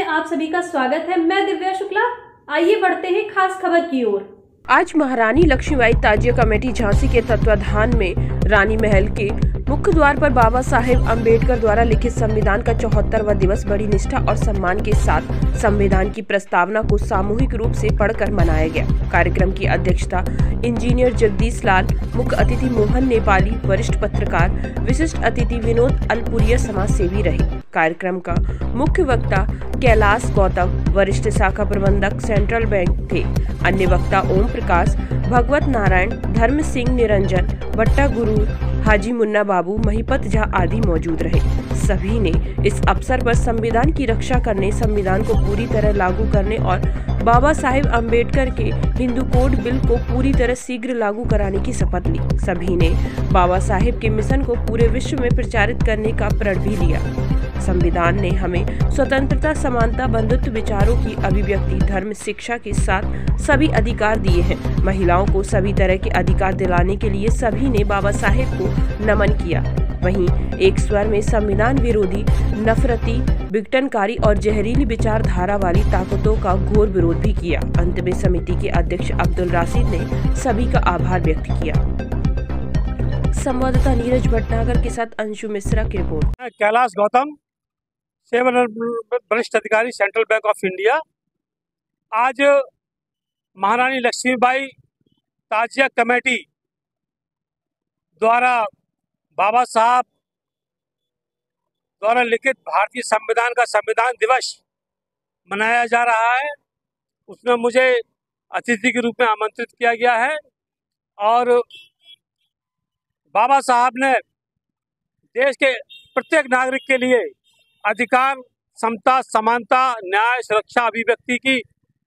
आप सभी का स्वागत है। मैं दिव्या शुक्ला। आइए बढ़ते हैं खास खबर की ओर। आज महारानी लक्ष्मीबाई ताजिया कमेटी झांसी के तत्वाधान में रानी महल के मुख्य द्वार पर बाबा साहेब अम्बेडकर द्वारा लिखित संविधान का 74वां दिवस बड़ी निष्ठा और सम्मान के साथ संविधान की प्रस्तावना को सामूहिक रूप से पढ़कर मनाया गया। कार्यक्रम की अध्यक्षता इंजीनियर जगदीश लाल, मुख्य अतिथि मोहन नेपाली, वरिष्ठ पत्रकार, विशिष्ट अतिथि विनोद अलपुरिया समाज सेवी रहे। कार्यक्रम का मुख्य वक्ता कैलाश गौतम, वरिष्ठ शाखा प्रबंधक सेंट्रल बैंक थे। अन्य वक्ता ओम प्रकाश, भगवत नारायण, धर्म सिंह, निरंजन भट्टा, गुरु हाजी मुन्ना बाबू, महिपत झा आदि मौजूद रहे। सभी ने इस अवसर पर संविधान की रक्षा करने, संविधान को पूरी तरह लागू करने और बाबा साहेब अम्बेडकर के हिंदू कोड बिल को पूरी तरह शीघ्र लागू कराने की शपथ ली। सभी ने बाबा साहेब के मिशन को पूरे विश्व में प्रचारित करने का प्रण भी लिया। संविधान ने हमें स्वतंत्रता, समानता, बंधुत्व, विचारों की अभिव्यक्ति, धर्म, शिक्षा के साथ सभी अधिकार दिए हैं। महिलाओं को सभी तरह के अधिकार दिलाने के लिए सभी ने बाबा साहेब को नमन किया। वहीं एक स्वर में संविधान विरोधी, नफरती, विघटनकारी और जहरीली विचारधारा वाली ताकतों का घोर विरोध भी किया। अंत में समिति के अध्यक्ष अब्दुल राशिद ने सभी का आभार व्यक्त किया। संवाददाता नीरज भटनागर के साथ अंशु मिश्रा की रिपोर्ट। कैलाश गौतम, सेवन वरिष्ठ अधिकारी, सेंट्रल बैंक ऑफ इंडिया। आज महारानी लक्ष्मीबाई ताजिया कमेटी द्वारा बाबा साहब द्वारा लिखित भारतीय संविधान का संविधान दिवस मनाया जा रहा है। उसमें मुझे अतिथि के रूप में आमंत्रित किया गया है और बाबा साहब ने देश के प्रत्येक नागरिक के लिए अधिकार, समता, समानता, न्याय, सुरक्षा, अभिव्यक्ति की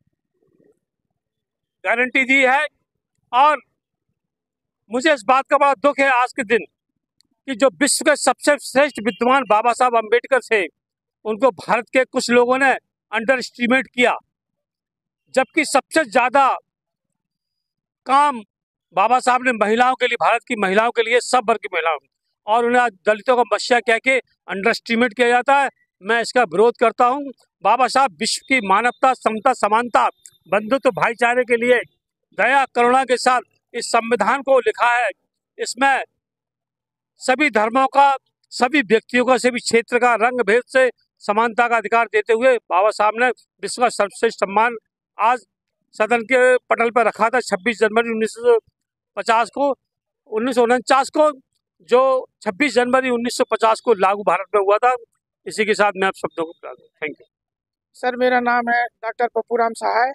गारंटी दी है। और मुझे इस बात का बड़ा दुख है आज के दिन कि जो विश्व के सबसे श्रेष्ठ विद्वान बाबा साहब अम्बेडकर थे, उनको भारत के कुछ लोगों ने अंडर एस्टिमेट किया, जबकि सबसे ज्यादा काम बाबा साहब ने महिलाओं के लिए, भारत की महिलाओं के लिए, सब वर्ग की महिलाओं, और उन्हें आज दलितों का मस्या कह के अंडर एस्टिमेट किया जाता है। मैं इसका विरोध करता हूं। बाबा साहब विश्व की मानवता, समता, समानता, बंधुत्व, भाईचारे के लिए दया, करुणा के साथ इस संविधान को लिखा है। इसमें सभी धर्मों का, सभी व्यक्तियों का, सभी क्षेत्र का, रंग भेद से समानता का अधिकार देते हुए बाबा साहब ने विश्व का सर्वश्रेष्ठ सम्मान आज सदन के पटल पर रखा था। 26 जनवरी 1949 को जो 26 जनवरी 1950 को लागू भारत में हुआ था। इसी के साथ मैं आप शब्दों को बता दूं। Thank you sir. मेरा नाम है डॉक्टर पप्पूराम सहाय।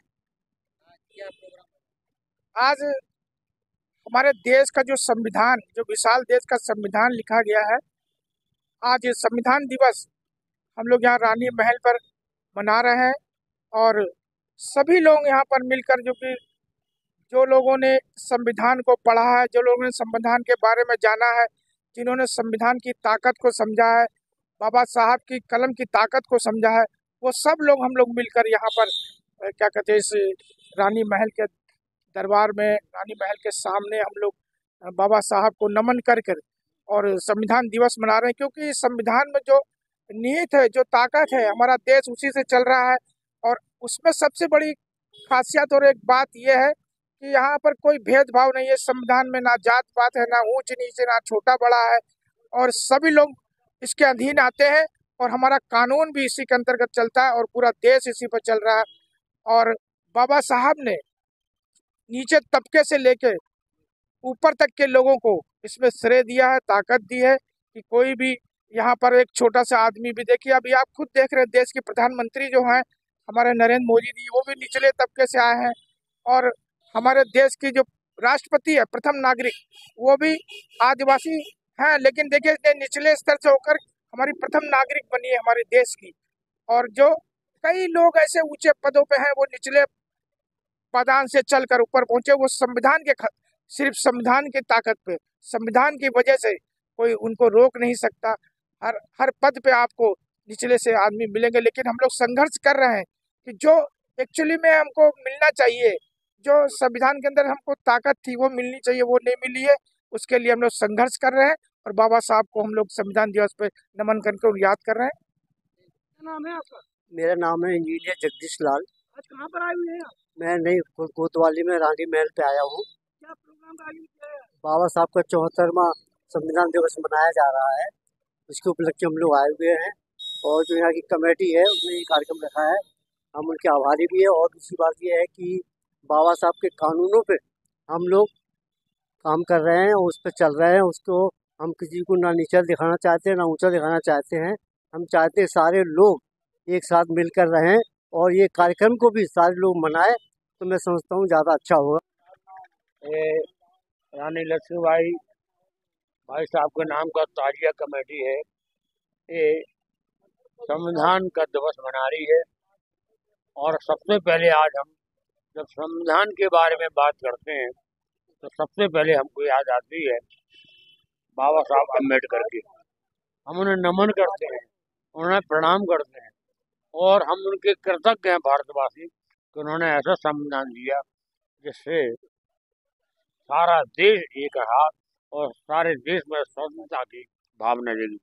आज हमारे देश का जो संविधान, जो विशाल देश का संविधान लिखा गया है, आज संविधान दिवस हम लोग यहाँ रानी महल पर मना रहे हैं। और सभी लोग यहाँ पर मिलकर, जो लोगों ने संविधान को पढ़ा है, जो लोगों ने संविधान के बारे में जाना है, जिन्होंने संविधान की ताकत को समझा है, बाबा साहब की कलम की ताकत को समझा है, वो सब लोग हम लोग मिलकर यहाँ पर क्या कहते हैं, इस रानी महल के दरबार में, रानी महल के सामने हम लोग बाबा साहब को नमन कर और संविधान दिवस मना रहे हैं। क्योंकि संविधान में जो निहित है, जो ताकत है, हमारा देश उसी से चल रहा है। और उसमें सबसे बड़ी खासियत और एक बात यह है कि यहाँ पर कोई भेदभाव नहीं है। संविधान में ना जात पात है, ना ऊंच नीचे, ना छोटा बड़ा है, और सभी लोग इसके अधीन आते हैं। और हमारा कानून भी इसी के अंतर्गत चलता है और पूरा देश इसी पर चल रहा है। और बाबा साहब ने नीचे तबके से लेकर ऊपर तक के लोगों को इसमें श्रेय दिया है, ताकत दी है कि कोई भी यहाँ पर एक छोटा सा आदमी भी, देखिए अभी आप खुद देख रहे हैं, देश के प्रधानमंत्री जो हैं हमारे नरेंद्र मोदी जी, वो भी निचले तबके से आए हैं। और हमारे देश की जो राष्ट्रपति है, प्रथम नागरिक, वो भी आदिवासी हैं। लेकिन देखिए निचले स्तर से होकर हमारी प्रथम नागरिक बनी है हमारे देश की। और जो कई लोग ऐसे ऊंचे पदों पे हैं, वो निचले पादान से चलकर ऊपर पहुंचे। वो संविधान के, सिर्फ संविधान की ताकत पे, संविधान की वजह से कोई उनको रोक नहीं सकता। हर पद पे आपको निचले से आदमी मिलेंगे। लेकिन हम लोग संघर्ष कर रहे हैं कि जो एक्चुअली में हमको मिलना चाहिए, जो संविधान के अंदर हमको ताकत थी वो मिलनी चाहिए, वो नहीं मिली है। उसके लिए हम लोग संघर्ष कर रहे हैं और बाबा साहब को हम लोग संविधान दिवस पे नमन करके उन्हें याद कर रहे हैं। क्या नाम है आपका? मेरा नाम है इंजीनियर जगदीश लाल। आज कहाँ पर आए हुए हैं आप? मैं नई कोतवाली में रानी महल पे आया हूँ। क्या प्रोग्राम का आयोजन किया है? बाबा साहब का 74वां संविधान दिवस मनाया जा रहा है, उसके उपलक्ष्य हम लोग आए हुए हैं और जो यहाँ की कमेटी है उसने ये कार्यक्रम रखा है, हम उनके आभारी भी है। और दूसरी बात ये है कि बाबा साहब के कानूनों पे हम लोग काम कर रहे हैं और उस पर चल रहे हैं। उसको हम किसी को ना नीचा दिखाना चाहते हैं ना ऊंचा दिखाना चाहते हैं। हम चाहते हैं सारे लोग एक साथ मिलकर रहें और ये कार्यक्रम को भी सारे लोग मनाएं, तो मैं समझता हूँ ज़्यादा अच्छा होगा। ये रानी लक्ष्मीबाई भाई साहब के नाम का ताजिया कमेटी है, ये संविधान का दिवस मना रही है। और सबसे पहले आज हम जब संविधान के बारे में बात करते हैं तो सबसे पहले हमको याद आती है बाबा साहब अम्बेडकर की। हम उन्हें नमन करते हैं, उन्हें प्रणाम करते हैं और हम उनके कृतज्ञ हैं भारतवासी कि उन्होंने ऐसा संविधान दिया जिससे सारा देश एक रहा और सारे देश में स्वतंत्रता की भावना जगी।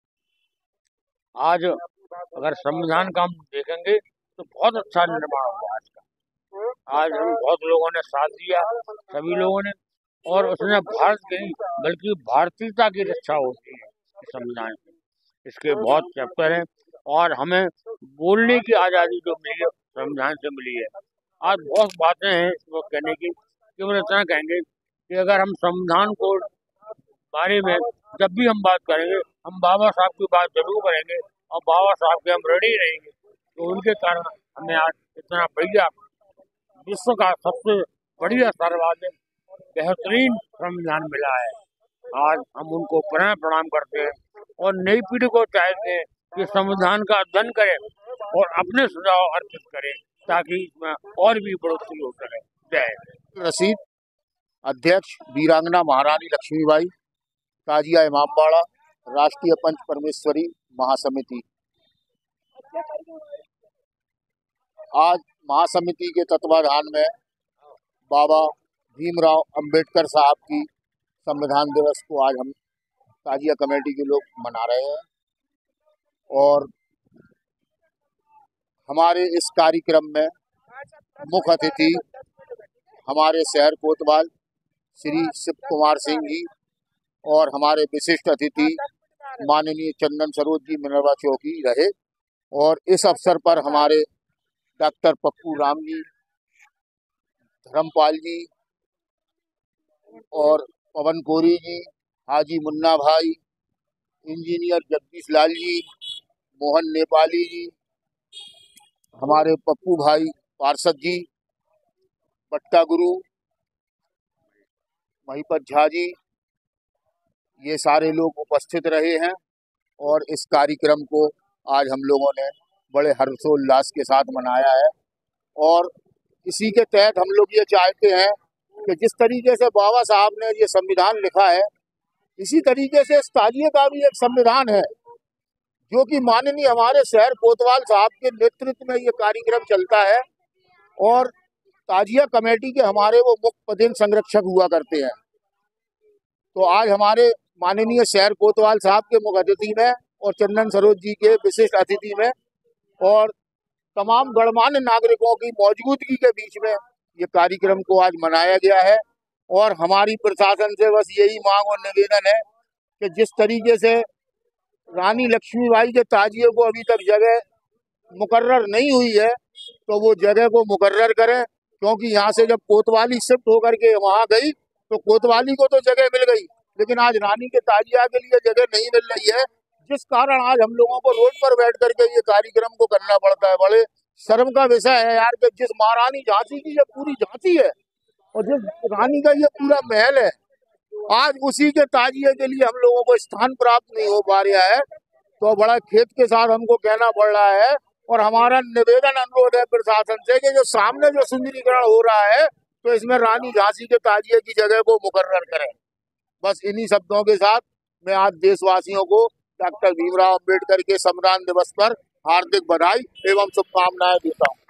आज अगर संविधान का हम देखेंगे तो बहुत अच्छा निर्माण हुआ आज का। आज हम बहुत लोगों ने साथ दिया, सभी लोगों ने, और उसने भारत की बल्कि भारतीयता की रक्षा होती है इस संविधान से। इसके बहुत चैप्टर हैं और हमें बोलने की आज़ादी जो मिली है संविधान से मिली है। आज बहुत बातें हैं इसको कहने की, केवल इतना कहेंगे कि अगर हम संविधान को बारे में जब भी हम बात करेंगे हम बाबा साहब की बात जरूर करेंगे और बाबा साहब के हम ऋणी रहेंगे। तो उनके कारण हमें आज इतना बढ़िया विश्व का सबसे बढ़िया सर्वाधिक बेहतरीन संविधान मिला है। आज हम उनको पुनः प्रणाम करते हैं और नई पीढ़ी को चाहते हैं कि संविधान का अध्ययन करें और अपने सुझाव अर्पित करें ताकि इसमें और भी बढ़ोतरी हो सके। जय रशीद, अध्यक्ष वीरांगना महारानी लक्ष्मीबाई ताजिया इमामबाड़ा राष्ट्रीय पंच परमेश्वरी महासमिति। आज महासमिति के तत्वाधान में बाबा भीमराव अंबेडकर साहब की संविधान दिवस को आज हम ताजिया कमेटी के लोग मना रहे हैं और हमारे इस कार्यक्रम में मुख्य अतिथि हमारे शहर कोतवाल श्री शिव कुमार सिंह जी और हमारे विशिष्ट अतिथि माननीय चंदन सरोज जी मिनरवा चौकी रहे। और इस अवसर पर हमारे डॉक्टर पप्पू राम जी, धर्मपाल जी और पवन कोरी जी, हाजी मुन्ना भाई, इंजीनियर जगदीश लाल जी, मोहन नेपाली जी, हमारे पप्पू भाई पार्षद जी, बट्टा गुरु, महिपत झा जी, ये सारे लोग उपस्थित रहे हैं और इस कार्यक्रम को आज हम लोगों ने बड़े हर्षोल्लास के साथ मनाया है। और इसी के तहत हम लोग ये चाहते हैं कि जिस तरीके से बाबा साहब ने ये संविधान लिखा है, इसी तरीके से इस ताजिए का भी एक संविधान है जो कि माननीय हमारे शहर कोतवाल साहब के नेतृत्व में ये कार्यक्रम चलता है। और ताजिया कमेटी के हमारे वो मुख्य पदेन संरक्षक हुआ करते हैं। तो आज हमारे माननीय शहर कोतवाल साहब के मुख्य अतिथि में और चंदन सरोज जी के विशिष्ट अतिथि में और तमाम गणमान्य नागरिकों की मौजूदगी के बीच में ये कार्यक्रम को आज मनाया गया है। और हमारी प्रशासन से बस यही मांग और निवेदन है कि जिस तरीके से रानी लक्ष्मीबाई के ताजिए को अभी तक जगह मुकर्रर नहीं हुई है तो वो जगह को मुकर्रर करें, क्योंकि यहाँ से जब कोतवाली शिफ्ट होकर के वहाँ गई तो कोतवाली को तो जगह मिल गई, लेकिन आज रानी के ताजिया के लिए जगह नहीं मिल रही है, जिस कारण आज हम लोगों को रोड पर बैठ करके ये कार्यक्रम को करना पड़ता है। बड़े शर्म का विषय है यार कि जिस महारानी झांसी की ये पूरी झांसी है और जिस रानी का ये पूरा महल है, आज उसी के ताजिए के लिए हम लोगों को स्थान प्राप्त नहीं हो पा रहा है। तो बड़ा खेद के साथ हमको कहना पड़ रहा है और हमारा निवेदन अनुरोध है प्रशासन से कि जो सामने जो सुंदरीकरण हो रहा है तो इसमें रानी झांसी के ताजिए की जगह को मुकर्रर करें। बस इन्हीं शब्दों के साथ मैं आज देशवासियों को डॉक्टर भीमराव अंबेडकर के संविधान दिवस पर हार्दिक बधाई एवं शुभकामनाएं देता हूँ।